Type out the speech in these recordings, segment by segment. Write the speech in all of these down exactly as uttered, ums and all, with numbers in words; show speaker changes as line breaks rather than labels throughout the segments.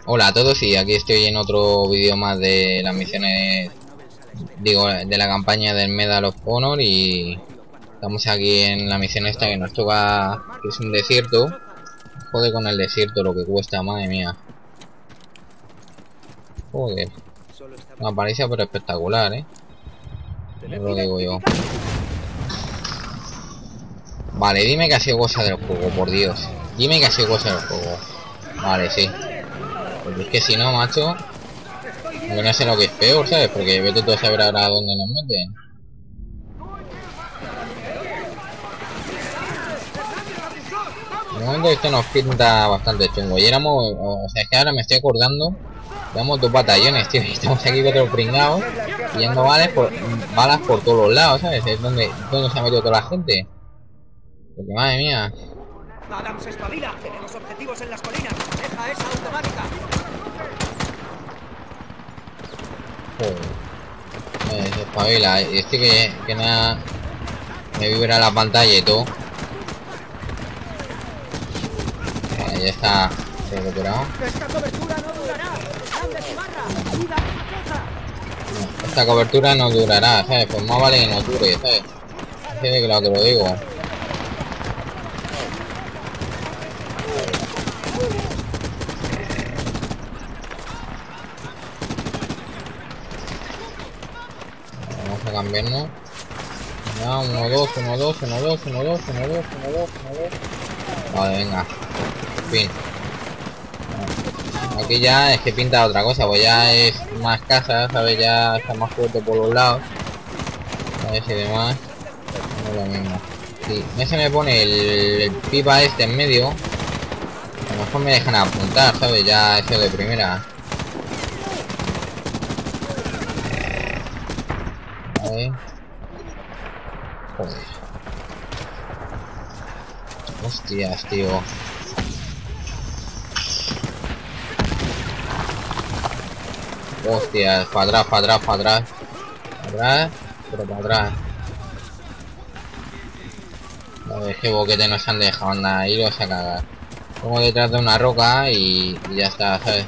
Hola a todos y aquí estoy en otro vídeo más de las misiones, digo, de la campaña del Medal of Honor y estamos aquí en la misión esta que nos toca, que es un desierto. Joder con el desierto lo que cuesta, madre mía. Joder. Una apariencia pero espectacular, eh. No lo digo yo. Vale, dime que ha sido cosa del juego, por Dios. Dime que ha sido cosa del juego. Vale, sí. Porque es que si no, macho, yo no sé lo que es peor, ¿sabes? Porque vete tú a saber ahora dónde nos meten. De momento esto nos pinta bastante chungo. Y éramos, o sea, es que ahora me estoy acordando. Éramos dos batallones, tío. Y estamos aquí con otros pringados. Pillando balas por, balas por todos los lados, ¿sabes? Es donde, donde se ha metido toda la gente. Porque madre mía.
Adams, espabila. Tenemos objetivos en las colinas. Deja esa automática.
Joder. Eh, se espabila. Y este que, que nada. Me vibra la pantalla y todo. Eh, ya está recuperado.
Esta cobertura no durará.
No, esta cobertura no durará, ¿sabes? Pues más vale que no dure, ¿sabes? Así de claro que lo digo. Vamos a cambiarnos. Ya, uno, dos, uno, dos, uno, dos, uno, dos, uno, dos, uno, dos, uno, dos. Vale, venga. En fin. Aquí ya es que pinta otra cosa, pues ya es más casa, ¿sabes? Ya está más fuerte por los lados. A ver si demás. No es lo mismo. Si no se me pone el, el pipa este en medio, a lo mejor me dejan apuntar, ¿sabes? Ya eso de primera. A ver. Joder. Hostias, tío. Hostias, para atrás, para atrás, para atrás. Para atrás, pero para atrás. A ver qué boquete nos han dejado, anda, iros a cagar. Pongo detrás de una roca y, y ya está, ¿sabes?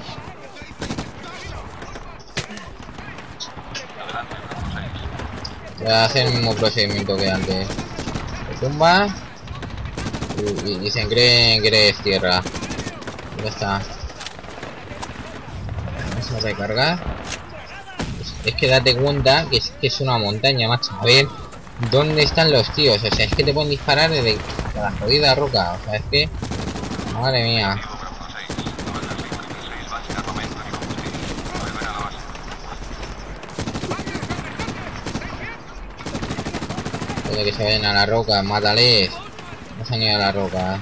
Voy a hacer el mismo procedimiento que antes. Se tumba y, y, y se cree que eres tierra. Ya está. Vamos a recargar. Es, es que date cuenta que es, que es una montaña, macho. A ver dónde están los tíos. O sea, es que te pueden disparar desde la jodida roca. O sea, es que... Madre mía. Puede que se vayan a la roca, mátales. No se han ido a la roca.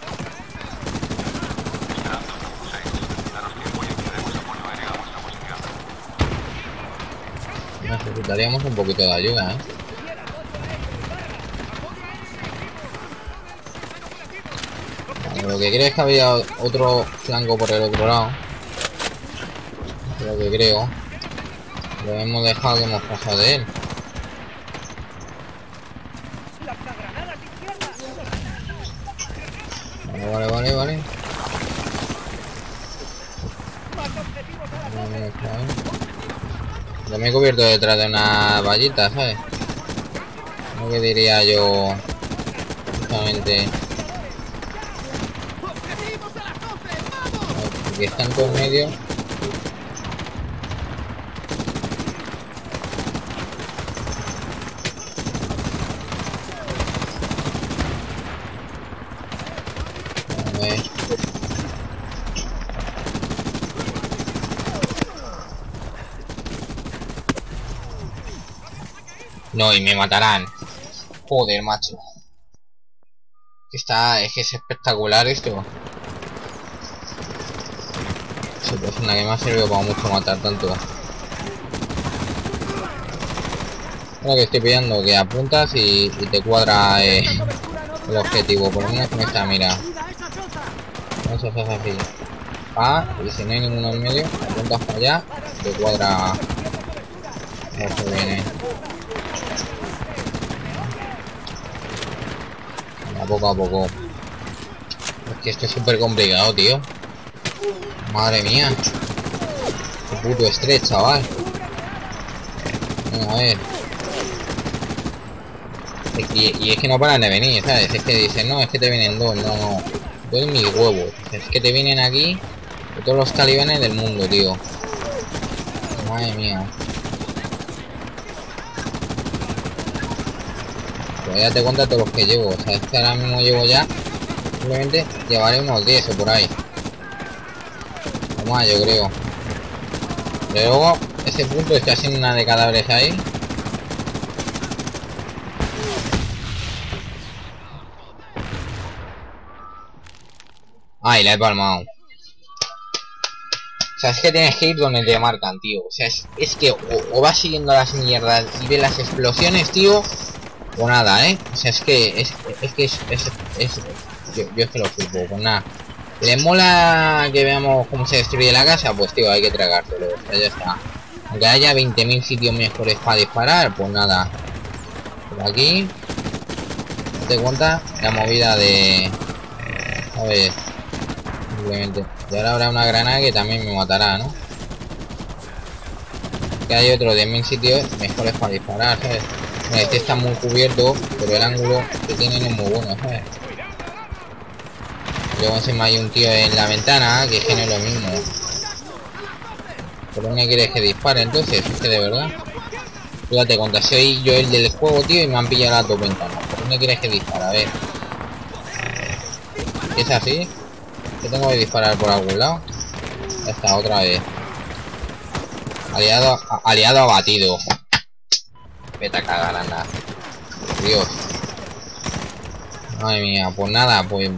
Necesitaríamos un poquito de ayuda, ¿eh? Vale, lo que creo es que había otro flanco por el otro lado. Lo que creo. Lo hemos dejado que hemos pasado de él. Vale, vale, vale, vale. Yo me he cubierto detrás de una vallita, ¿sabes? Lo que diría yo justamente. Aquí están todos medio. A ver. No, y me matarán. Joder, macho. Está, es que es espectacular esto. Esa persona que me ha servido para mucho matar tanto. Ahora que estoy pillando que apuntas y, y te cuadra eh, el objetivo. Por lo menos con esta mira. Eso se hace así. Ah, y si no hay ninguno en medio, apuntas para allá y te cuadra lo que viene. A poco a poco. Es que esto es súper complicado, tío. Madre mía. Qué puto estrés, chaval. Venga, a ver. Y, y es que no paran de venir, ¿sabes? Es que dicen, no, es que te vienen dos, no, no. Doy mis huevos. Es que te vienen aquí de todos los talibanes del mundo, tío. Madre mía. Pues ya te cuenta todos los que llevo. O sea, es que ahora mismo llevo ya. Simplemente llevaré unos diez o por ahí. O más, yo creo. Pero luego, ese punto es que hacen una de cadáveres ahí. Ay, la he palmado. O sea, es que tienes que ir donde te marcan, tío. O sea, es, es que o, o vas siguiendo las mierdas y ves las explosiones, tío. O nada, ¿eh? O sea, es que es, es que es, es, es yo, yo es que lo flipo, pues nada. ¿Le mola que veamos cómo se destruye la casa? Pues tío, hay que tragárselo. O sea, ya está. Aunque haya veinte mil sitios mejores para disparar, pues nada. Por aquí. ¿Te cuenta? La movida de... A ver. Simplemente. Y ahora habrá una granada que también me matará, ¿no? Que hay otro de mil sitios mejores para disparar, ¿sabes? Este está muy cubierto, pero el ángulo que tienen es muy bueno, ¿sabes? Luego encima hay un tío en la ventana, que es que no es lo mismo. ¿Por dónde quieres que dispare entonces? Es que de verdad. Fíjate, cuando soy yo el del juego, tío, y me han pillado las dos ventanas. ¿Por dónde quieres que dispare? A ver. ¿Es así? ¿Que tengo que disparar por algún lado? Ya está, otra vez. Aliado, a, aliado abatido. Vete a cagar, anda. Dios. Madre mía, pues nada, pues...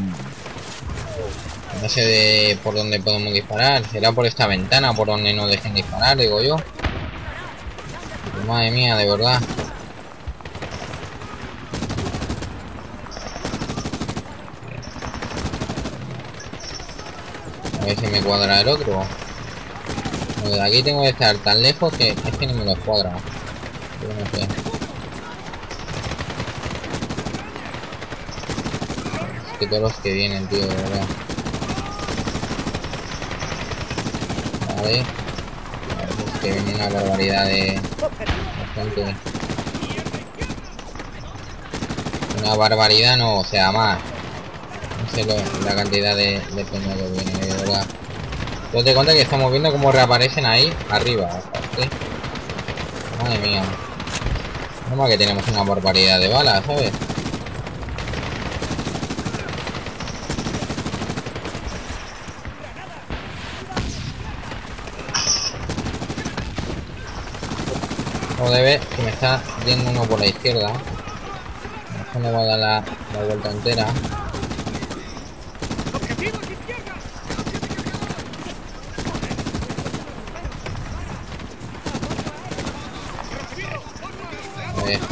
No sé de por dónde podemos disparar. ¿Será por esta ventana por donde no dejen disparar, digo yo? Pues madre mía, de verdad. A ver si me cuadra el otro. De aquí tengo que estar tan lejos que es que ni me lo cuadra. Yo no sé. Es que todos los que vienen, tío, de verdad. Vale. Es que viene una barbaridad de... Bastante. Una barbaridad no, o sea, más. No sé lo, la cantidad de, de peña que viene, de verdad. Pero te cuenta que estamos viendo cómo reaparecen ahí arriba, ¿sí? Madre mía. Normal que tenemos una barbaridad de balas, ¿sabes? Como debe, que me está yendo uno por la izquierda. Esto no va a dar la, la vuelta entera. A ver.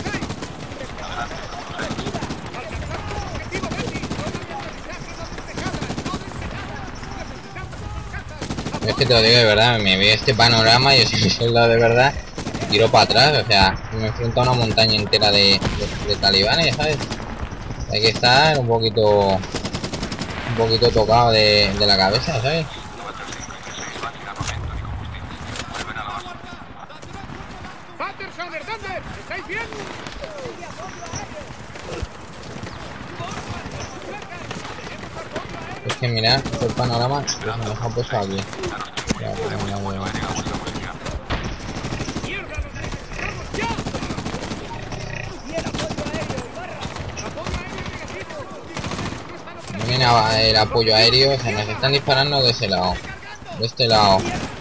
Es que te lo digo de verdad, me veo este panorama y yo soy soldado de verdad. Tiro para atrás, o sea, me enfrento a una montaña entera de, de, de talibanes, ¿sabes? Hay que estar un poquito un poquito tocado de, de la cabeza, ¿sabes? Es que mirad el panorama que se nos ha puesto aquí. Ya, pues, no, no, no. Viene el apoyo aéreo, se nos están disparando de ese lado, de este lado.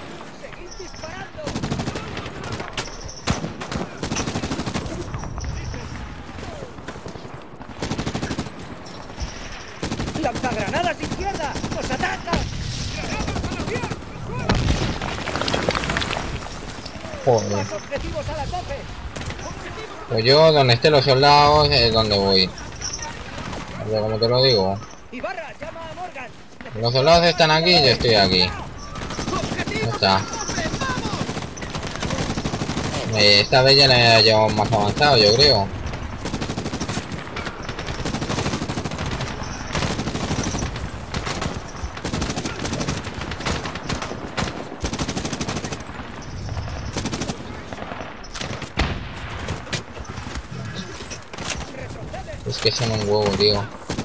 ¡Lanzagranadas izquierda! ¡Nos atacan!
Joder.
Objetivos a la tope.
Pues yo donde estén los soldados es donde voy. Como te lo digo.
Ibarra, llama a Morgan.
Los soldados están aquí y yo estoy aquí. Ya está. Eh, esta vez ya la llevamos más avanzado, yo creo. que son un huevo, tío.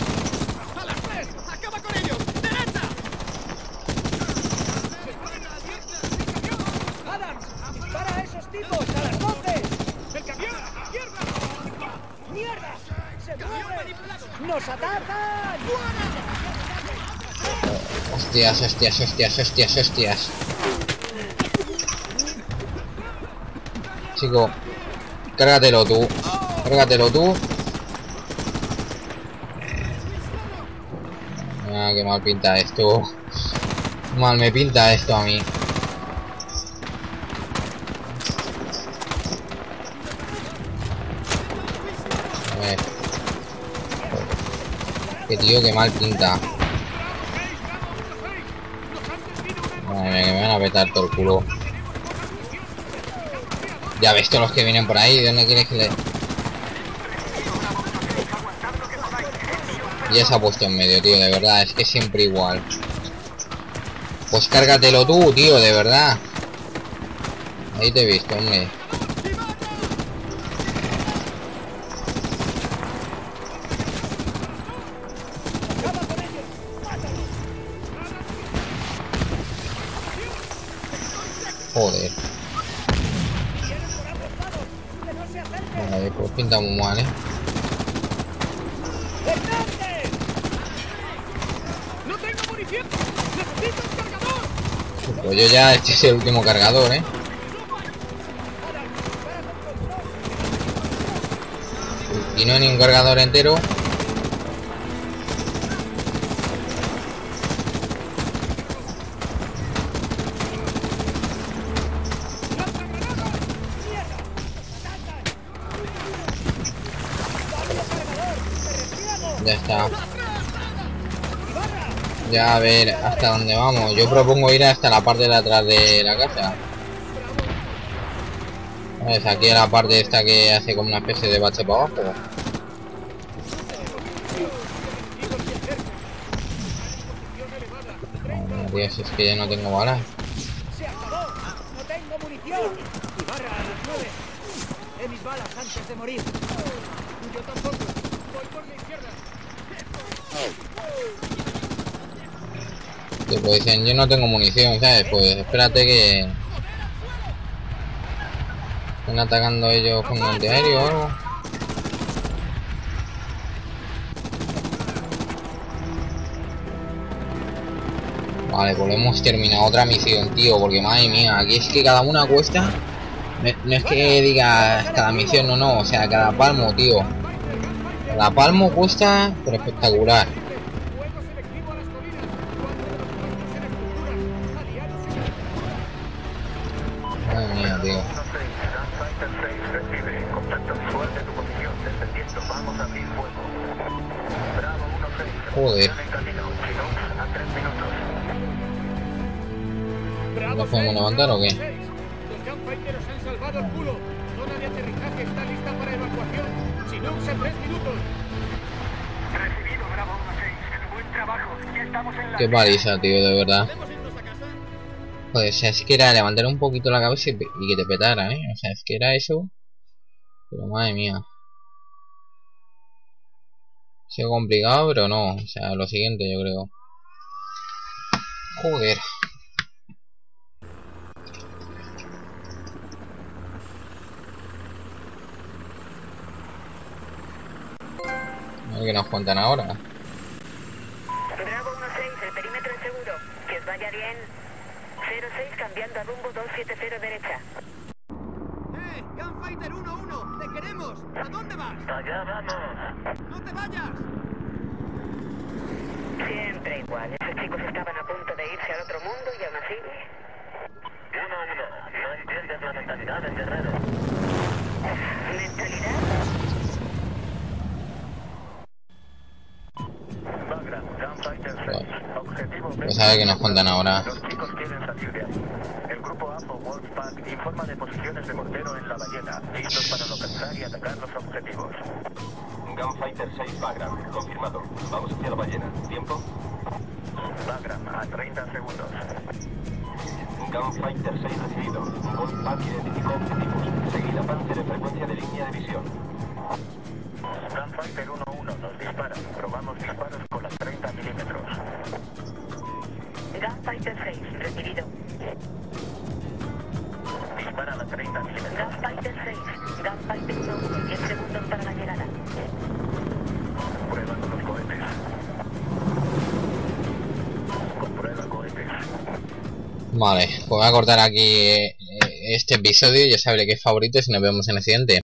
¡Nos atacan!
Hostias, hostias, hostias, hostias, hostias. Chico, cárgatelo tú. Cárgatelo tú. Ah, qué mal pinta esto. Mal me pinta esto a mí. A ver. Que tío, que mal pinta. Madre mía, que me van a petar todo el culo. Ya ves todos los que vienen por ahí. ¿De dónde quieres que le...? Ya se ha puesto en medio, tío, de verdad. Es que siempre igual. Pues cárgatelo tú, tío, de verdad. Ahí te he visto, hombre. Joder. Vale, pues pinta muy mal, eh. Pues yo ya, este es el último cargador, eh. Y no hay ni un cargador entero. Ya está. Ya a ver hasta dónde vamos. Yo propongo ir hasta la parte de atrás de la casa. ¿Ves? Aquí a la parte esta que hace como una especie de bache para abajo. Oh, Dios, es que ya no tengo balas.
¡Se acabó! ¡No tengo munición! Ibarra, a las nueve. He mis balas antes de morir. Yo tampoco. Voy por la izquierda.
Que pues dicen, yo no tengo munición, ¿sabes? Pues espérate que... ¿Están atacando ellos con un antiaéreo o algo? Vale, pues hemos terminado otra misión, tío. Porque madre mía, aquí es que cada una cuesta... No, no es que diga cada misión, no, no. O sea, cada palmo, tío. Cada palmo cuesta, pero espectacular. Madre mía, tío. Joder. ¿Nos podemos levantar o qué?
Los Gunfighters han salvado el culo. Zona de aterrizaje está lista para evacuación. Si no, usa tres minutos. Recibido, Bravo uno seis. Buen trabajo. Ya estamos en la...
Qué paliza, tío, de verdad. Joder, o sea, es que era levantar un poquito la cabeza y, y que te petara, ¿eh? O sea, es que era eso. Pero madre mía. Ha sido complicado, pero no. O sea, lo siguiente, yo creo. Joder. A ver qué nos cuentan ahora.
Bravo uno seis, el perímetro es seguro. Que os vaya bien. cero seis cambiando a rumbo dos siete cero derecha.
¡Eh! ¡Gunfighter uno uno! ¡Te queremos! ¿A dónde vas?
Allá vamos.
¡No te vayas!
Siempre igual. Esos chicos estaban a punto de irse al otro mundo y aún así... uno uno. No entiendes la mentalidad del guerrero. ¿Mentalidad?
Pues a ver qué nos cuentan ahora.
Los chicos quieren salir de ahí. El grupo A P O Wolfpack informa de posiciones de mortero en la ballena, listos para localizar y atacar los objetivos.
Gunfighter seis Bagram, confirmado. Vamos hacia la ballena. ¿Tiempo?
Bagram, a treinta segundos.
Gunfighter seis recibido. Wolfpack identificó objetivos. Seguid a Panzer en frecuencia de línea de visión.
Gunfighter uno uno,
Vale, pues voy a cortar aquí eh, este episodio. Ya sabréis que es favorito y nos vemos en el siguiente.